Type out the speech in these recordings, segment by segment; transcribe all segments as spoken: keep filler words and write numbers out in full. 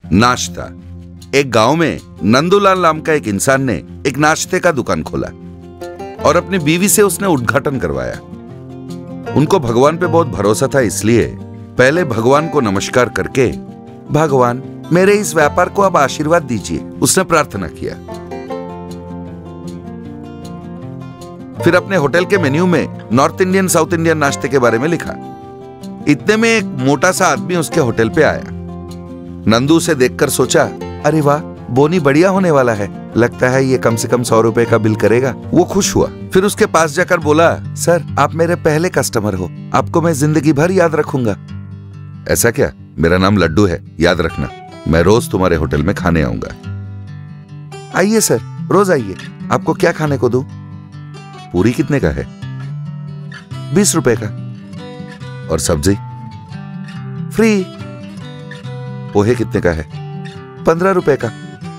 नाश्ता। एक गांव में नंदूलाल नाम का एक इंसान ने एक नाश्ते का दुकान खोला और अपनी बीवी से उसने उद्घाटन करवाया। उनको भगवान पे बहुत भरोसा था, इसलिए पहले भगवान को नमस्कार करके, भगवान मेरे इस व्यापार को आप आशीर्वाद दीजिए, उसने प्रार्थना किया। फिर अपने होटल के मेन्यू में नॉर्थ इंडियन साउथ इंडियन नाश्ते के बारे में लिखा। इतने में एक मोटा सा आदमी उसके होटल पे आया। नंदू उसे देखकर सोचा, अरे वाह, बोनी बढ़िया होने वाला है, लगता है ये कम से कम सौ रुपए का बिल करेगा। वो खुश हुआ। फिर उसके पास जाकर बोला, सर आप मेरे पहले कस्टमर हो, आपको मैं जिंदगी भर याद रखूंगा। ऐसा क्या? मेरा नाम लड्डू है, याद रखना, मैं रोज तुम्हारे होटल में खाने आऊंगा। आइए सर, रोज आइए, आपको क्या खाने को दूं? पूरी कितने का है? बीस रुपए का। और सब्जी? फ्री। पोहे कितने का है? पंद्रह रुपए का।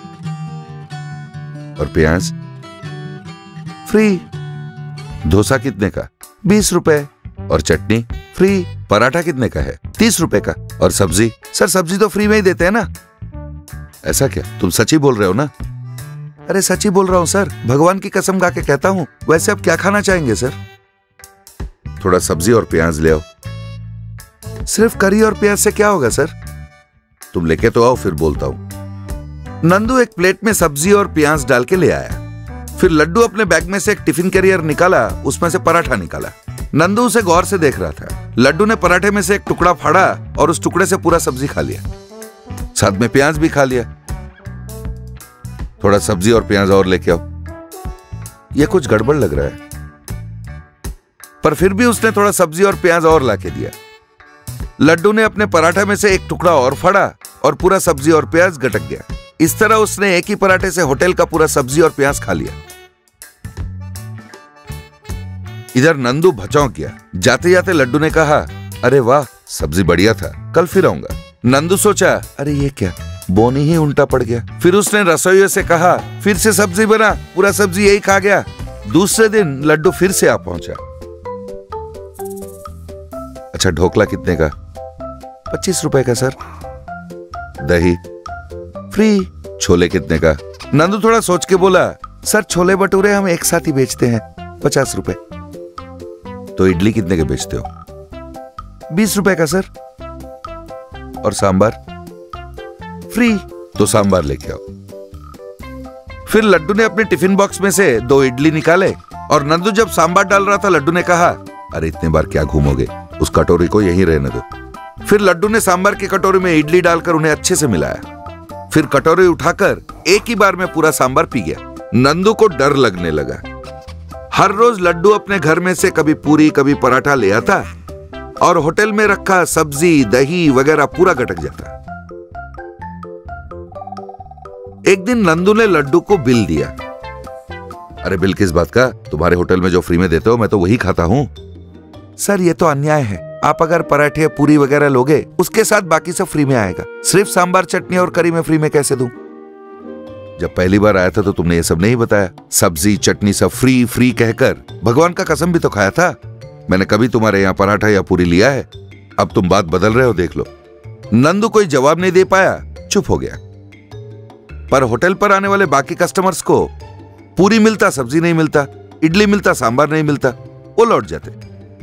और प्याज? फ्री। डोसा कितने का? बीस रुपए। और चटनी? फ्री। पराठा कितने का है? तीस रुपए का। और सब्जी? सर सब्जी तो फ्री में ही देते हैं ना। ऐसा क्या? तुम सच ही बोल रहे हो ना? अरे सच ही बोल रहा हूं सर, भगवान की कसम खा के कहता हूं। वैसे आप क्या खाना चाहेंगे सर? थोड़ा सब्जी और प्याज ले आओ। सिर्फ करी और प्याज से क्या होगा सर? तुम लेके तो आओ, फिर बोलता हूं। नंदू एक प्लेट में सब्जी और प्याज डाल के ले आया। फिर लड्डू अपने बैग में से एक टिफिन कैरियर निकाला, उसमें से पराठा निकाला। नंदू उसे गौर से देख रहा था। लड्डू ने पराठे में से एक टुकड़ा फाड़ा और उस टुकड़े से पूरा सब्जी खा लिया, साथ में प्याज भी खा लिया। थोड़ा सब्जी और प्याज और लेके आओ। यह कुछ गड़बड़ लग रहा है, पर फिर भी उसने थोड़ा सब्जी और प्याज और लाके दिया। लड्डू ने अपने पराठे में से एक टुकड़ा और फाड़ा और पूरा सब्जी और प्याज गटक गया। इस तरह उसने एक ही पराठे से होटल का पूरा सब्जी और प्याज खा लिया। इधर नंदू भचौंक गया। जाते जाते लड्डू ने कहा, अरे वाह, सब्जी बढ़िया था, कल फिर आऊंगा। नंदू सोचा, अरे ये क्या, बोनी ही उल्टा पड़ गया। फिर उसने रसोइये से कहा, फिर से सब्जी बना, पूरा सब्जी यही खा गया। दूसरे दिन लड्डू फिर से आ पहुंचा। अच्छा, ढोकला कितने का? पच्चीस रुपए का सर। दही? फ्री। छोले कितने का? नंदू थोड़ा सोच के बोला, सर छोले भटूरे हम एक साथ ही बेचते हैं, पचास रुपए। तो इडली कितने के बेचते हो? बीस रुपए का सर। और सांबार? फ्री। तो सांबार लेके आओ। फिर लड्डू ने अपने टिफिन बॉक्स में से दो इडली निकाले और नंदू जब सांबार डाल रहा था, लड्डू ने कहा, अरे इतने बार क्या घूमोगे, उस कटोरी को यहीं रहने दो। फिर लड्डू ने सांबार की कटोरी में इडली डालकर उन्हें अच्छे से मिलाया। फिर कटोरी उठाकर एक ही बार में पूरा सांबार पी गया। नंदू को डर लगने लगा। हर रोज लड्डू अपने घर में से कभी पूरी कभी पराठा ले आता और होटल में रखा सब्जी दही वगैरह पूरा गटक जाता। एक दिन नंदू ने लड्डू को बिल दिया। अरे बिल किस बात का? तुम्हारे होटल में जो फ्री में देते हो मैं तो वही खाता हूं। सर ये तो अन्याय है, आप अगर पराठे पूरी वगैरह लोगे उसके साथ बाकी सब फ्री में आएगा, सिर्फ सांबार चटनी और करी में फ्री में कैसे दूं? जब पहली बार आया था तो तुमने ये सब नहीं बताया। सब्जी चटनी सब फ्री फ्री कहकर भगवान का कसम भी तो खाया था। मैंने कभी तुम्हारे यहाँ पराठा या पूरी लिया है? अब तुम बात बदल रहे हो, देख लो। नंदू कोई जवाब नहीं दे पाया, चुप हो गया। पर होटल पर आने वाले बाकी कस्टमर्स को पूरी मिलता, सब्जी नहीं मिलता, इडली मिलता, सांबार नहीं मिलता, वो लौट जाते।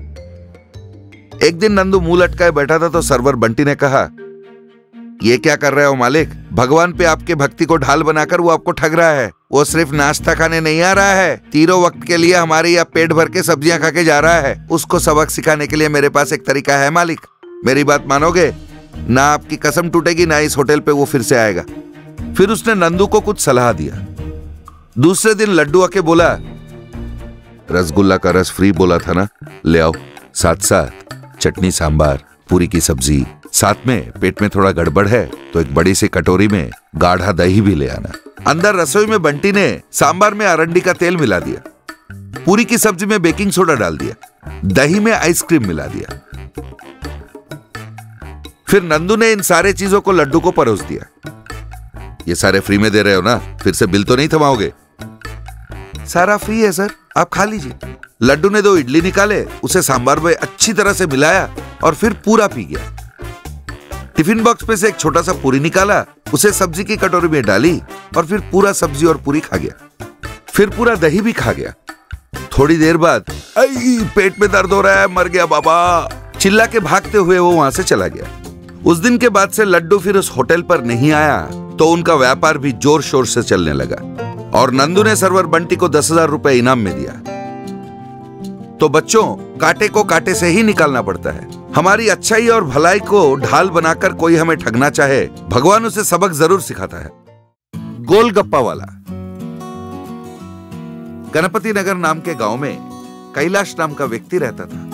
एक दिन नंदू मुंह लटकाए बैठा था तो सर्वर बंटी ने कहा, ये क्या कर रहे हो मालिक? भगवान पे आपके भक्ति को ढाल बनाकर वो आपको ठग रहा है। वो सिर्फ नाश्ता खाने नहीं आ रहा है, तीनों वक्त के लिए हमारे यहाँ पेट भर के सब्जियां खा के जा रहा है। उसको सबक सिखाने के लिए मेरे पास एक तरीका है मालिक, मेरी बात मानोगे? ना आपकी कसम टूटेगी, ना इस होटल पे वो फिर से आएगा। फिर उसने नंदू को कुछ सलाह दिया। दूसरे दिन लड्डू आके बोला, रसगुल्ला का रस फ्री बोला था ना, ले आओ, साथ साथ चटनी सांबार पूरी की सब्जी, साथ में पेट में थोड़ा गड़बड़ है तो एक बड़ी सी कटोरी में गाढ़ा दही भी ले आना। अंदर रसोई में बंटी ने सांबार में अरंडी का तेल मिला दिया, पूरी की सब्जी में बेकिंग सोडा डाल दिया, दही में आइसक्रीम मिला दिया। फिर नंदू ने इन सारे चीजों को लड्डू को परोस दिया। ये सारे फ्री में दे रहे हो ना, फिर से बिल तो नहीं थमाओगे? सारा फ्री है सर, आप खा लीजिए। लड्डू ने दो इडली निकाले, उसे सांबार में अच्छी तरह से मिलाया और फिर पूरा पी गया। टिफिन बॉक्स में से एक छोटा सा पूरी निकाला, उसे सब्जी की कटोरी में डाली और फिर पूरा सब्जी और पूरी खा गया। फिर पूरा दही भी खा गया। थोड़ी देर बाद, आई पेट में दर्द हो रहा है, मर गया बाबा, चिल्ला के भागते हुए वो वहां से चला गया। उस दिन के बाद से लड्डू फिर उस होटल पर नहीं आया, तो उनका व्यापार भी जोर शोर से चलने लगा और नंदू ने सर्वर बंटी को दस हजार रुपए इनाम में दिया। तो बच्चों, कांटे को कांटे से ही निकालना पड़ता है। हमारी अच्छाई और भलाई को ढाल बनाकर कोई हमें ठगना चाहे, भगवान उसे सबक जरूर सिखाता है। गोलगप्पा वाला। गणपति नगर नाम के गांव में कैलाश नाम का व्यक्ति रहता था।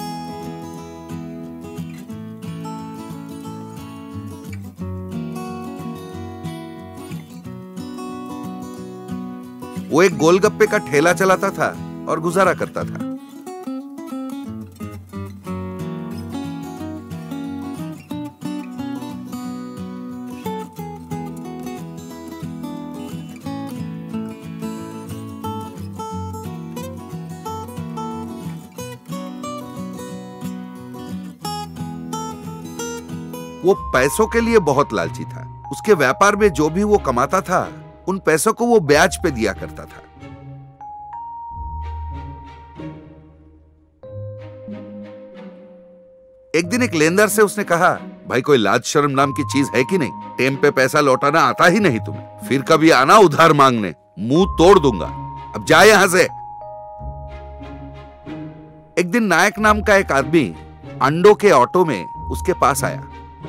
वो एक गोलगप्पे का ठेला चलाता था और गुजारा करता था। वो पैसों के लिए बहुत लालची था। उसके व्यापार में जो भी वो कमाता था, उन पैसों को वो ब्याज पे दिया करता था। एक दिन एक लेनदार से उसने कहा, भाई कोई लाज शर्म नाम की चीज है कि नहीं? टेम पे पैसा लौटाना आता ही नहीं तुम्हें, फिर कभी आना उधार मांगने, मुंह तोड़ दूंगा, अब जा यहां से। एक दिन नायक नाम का एक आदमी अंडों के ऑटो में उसके पास आया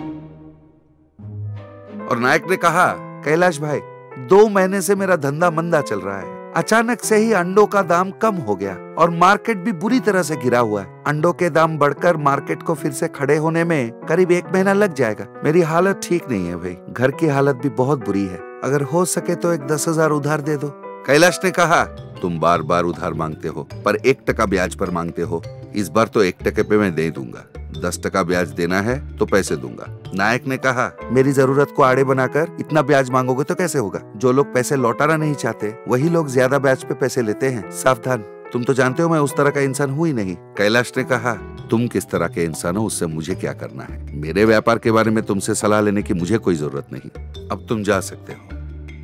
और नायक ने कहा, कैलाश भाई, दो महीने से मेरा धंधा मंदा चल रहा है। अचानक से ही अंडों का दाम कम हो गया और मार्केट भी बुरी तरह से गिरा हुआ है। अंडों के दाम बढ़कर मार्केट को फिर से खड़े होने में करीब एक महीना लग जाएगा। मेरी हालत ठीक नहीं है भाई, घर की हालत भी बहुत बुरी है। अगर हो सके तो एक दस हजार उधार दे दो। कैलाश ने कहा, तुम बार बार उधार मांगते हो पर एक टका ब्याज पर मांगते हो। इस बार तो एक टके पे मैं दे दूंगा, दस टका ब्याज देना है तो पैसे दूंगा। नायक ने कहा, मेरी जरूरत को आड़े बनाकर इतना ब्याज मांगोगे तो कैसे होगा? जो लोग पैसे लौटाना नहीं चाहते वही लोग ज्यादा ब्याज पे पैसे लेते हैं। सावधान, तुम तो जानते हो मैं उस तरह का इंसान हूँ ही नहीं। कैलाश ने कहा, तुम किस तरह के इंसान हो उससे मुझे क्या करना है? मेरे व्यापार के बारे में तुमसे सलाह लेने की मुझे कोई जरूरत नहीं, अब तुम जा सकते हो।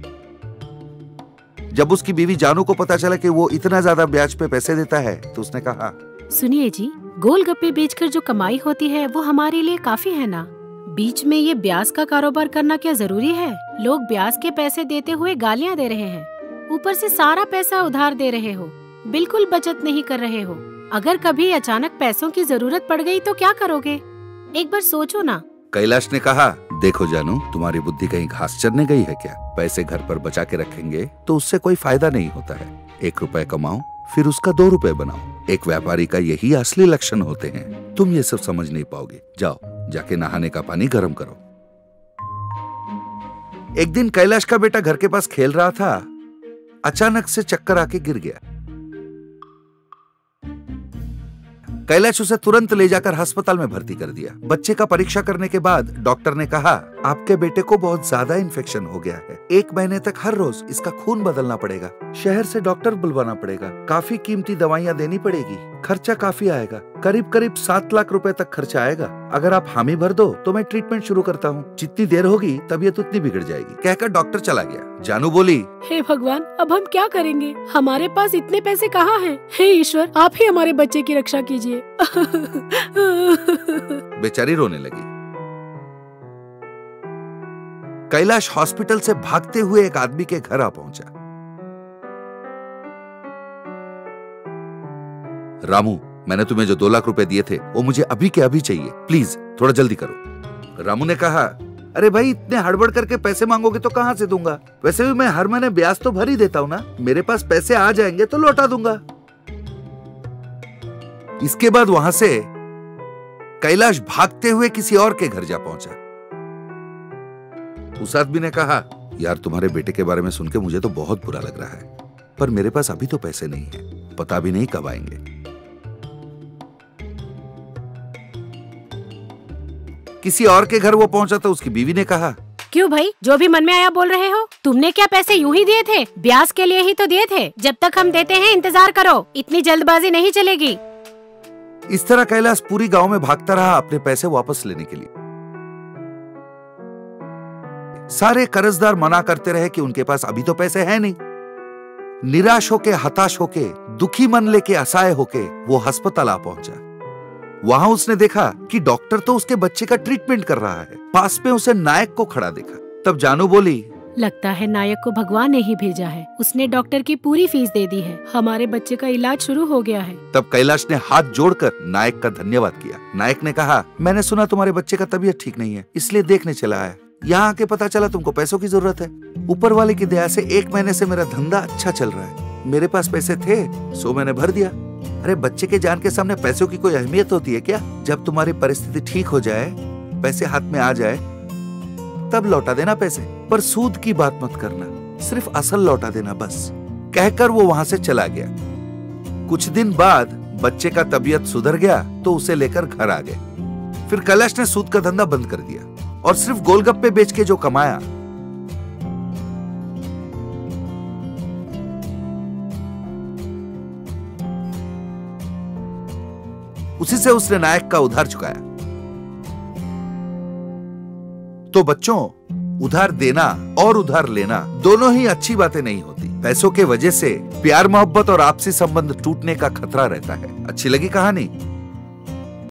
जब उसकी बीवी जानू को पता चला कि वो इतना ज्यादा ब्याज पे पैसे देता है तो उसने कहा, सुनिए जी, गोलगप्पे बेचकर जो कमाई होती है वो हमारे लिए काफी है ना। बीच में ये ब्याज का कारोबार करना क्या जरूरी है? लोग ब्याज के पैसे देते हुए गालियाँ दे रहे हैं, ऊपर से सारा पैसा उधार दे रहे हो, बिल्कुल बचत नहीं कर रहे हो। अगर कभी अचानक पैसों की जरूरत पड़ गई तो क्या करोगे? एक बार सोचो ना। कैलाश ने कहा, देखो जानू, तुम्हारी बुद्धि कहीं घास चरने गई है क्या? पैसे घर पर बचा के रखेंगे तो उससे कोई फायदा नहीं होता है। एक रुपए कमाओ फिर उसका दो रुपए बनाओ। एक व्यापारी का यही असली लक्षण होते हैं। तुम ये सब समझ नहीं पाओगे। जाओ जाके नहाने का पानी गर्म करो। एक दिन कैलाश का बेटा घर के पास खेल रहा था, अचानक से चक्कर आके गिर गया। कैलाश उसे तुरंत ले जाकर अस्पताल में भर्ती कर दिया। बच्चे का परीक्षा करने के बाद डॉक्टर ने कहा, आपके बेटे को बहुत ज्यादा इन्फेक्शन हो गया है। एक महीने तक हर रोज इसका खून बदलना पड़ेगा, शहर से डॉक्टर बुलवाना पड़ेगा, काफी कीमती दवाइयाँ देनी पड़ेगी, खर्चा काफी आएगा, करीब करीब सात लाख रुपए तक खर्चा आएगा। अगर आप हामी भर दो तो मैं ट्रीटमेंट शुरू करता हूँ। जितनी देर होगी तबीयत उतनी बिगड़ जाएगी। कहकर डॉक्टर चला गया। जानू बोली, हे भगवान, अब हम क्या करेंगे? हमारे पास इतने पैसे कहाँ हैं? हे ईश्वर, आप ही हमारे बच्चे की रक्षा कीजिए। बेचारी रोने लगी। कैलाश हॉस्पिटल से भागते हुए एक आदमी के घर आ पहुंचा। रामू, मैंने तुम्हें जो दो लाख रुपए दिए थे वो मुझे अभी के अभी चाहिए, प्लीज थोड़ा जल्दी करो। रामू ने कहा, अरे भाई, इतने हड़बड़ करके पैसे मांगोगे तो कहां से दूंगा? वैसे भी मैं हर महीने ब्याज तो भर ही देता हूं ना, मेरे पास पैसे आ जाएंगे तो लौटा दूंगा। इसके बाद वहां से कैलाश भागते हुए किसी और के घर जा पहुंचा। उस आदमी ने कहा, यार तुम्हारे बेटे के बारे में सुन के मुझे तो बहुत बुरा लग रहा है, पर मेरे पास अभी तो पैसे नहीं है, पता भी नहीं कब आएंगे। किसी और के घर वो पहुंचा तो उसकी बीवी ने कहा, क्यों भाई, जो भी मन में आया बोल रहे हो? तुमने क्या पैसे यूं ही दिए थे? ब्याज के लिए ही तो दिए थे। जब तक हम देते हैं इंतजार करो, इतनी जल्दबाजी नहीं चलेगी। इस तरह कैलाश पूरी गांव में भागता रहा अपने पैसे वापस लेने के लिए। सारे कर्जदार मना करते रहे कि उनके पास अभी तो पैसे हैं नहीं। निराश होके, हताश होके, दुखी मन लेके, असहाय होके वो अस्पताल आ पहुंचा। वहां उसने देखा कि डॉक्टर तो उसके बच्चे का ट्रीटमेंट कर रहा है। पास में उसे नायक को खड़ा देखा। तब जानू बोली, लगता है नायक को भगवान ने ही भेजा है। उसने डॉक्टर की पूरी फीस दे दी है। हमारे बच्चे का इलाज शुरू हो गया है। तब कैलाश ने हाथ जोड़कर नायक का धन्यवाद किया। नायक ने कहा, मैंने सुना तुम्हारे बच्चे का तबीयत ठीक नहीं है, इसलिए देखने चला है। यहाँ आके पता चला तुमको पैसों की जरूरत है। ऊपर वाले की दया से एक महीने से मेरा धंधा अच्छा चल रहा है। मेरे पास पैसे थे, सो मैंने भर दिया। अरे बच्चे के जान के सामने पैसों की कोई अहमियत होती है क्या? जब तुम्हारी परिस्थिति ठीक हो जाए, पैसे हाथ में आ जाए, तब लौटा देना पैसे, पर सूद की बात मत करना, सिर्फ असल लौटा देना बस। कहकर वो वहां से चला गया। कुछ दिन बाद बच्चे का तबीयत सुधर गया तो उसे लेकर घर आ गए। फिर कैलाश ने सूद का धंधा बंद कर दिया और सिर्फ गोलगप्पे बेच के जो कमाया उसी से उसने नायक का उधार चुकाया। तो बच्चों, उधार देना और उधार लेना दोनों ही अच्छी बातें नहीं होती। पैसों के वजह से प्यार, मोहब्बत और आपसी संबंध टूटने का खतरा रहता है। अच्छी लगी कहानी?